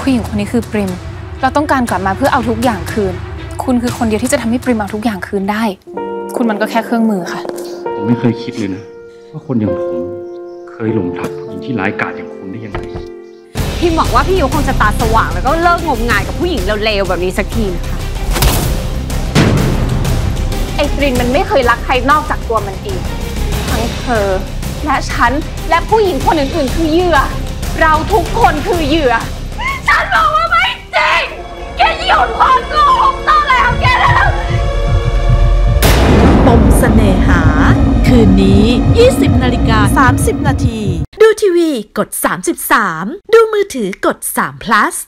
ผู้หญิงคนนี้คือปริมเราต้องการกลับมาเพื่อเอาทุกอย่างคืนคุณคือคนเดียวที่จะทำให้ปริมเอาทุกอย่างคืนได้คุณมันก็แค่เครื่องมือค่ะผมไม่เคยคิดเลยนะว่าคนอย่างผมเคยหลงรักผู้หญิงที่ร้ายกาจอย่างคุณได้ยังไงพี่หวังว่าพี่ยูคงจะตาสว่างแล้วก็เลิกงมงายกับผู้หญิงเลวๆแบบนี้สักทีนะคะไอ้ปริมมันไม่เคยรักใครนอกจากตัวมันเองทั้งเธอและฉันและผู้หญิงคนอื่นๆคือเหยื่อเราทุกคนคือเหยื่อฉันบอกว่าไม่จริงแกหยุดความโกหกตอแหลของแกแล้วปมเสน่หาคืนนี้ 20:30 น.ดูทีวีกด33ดูมือถือกด3 plus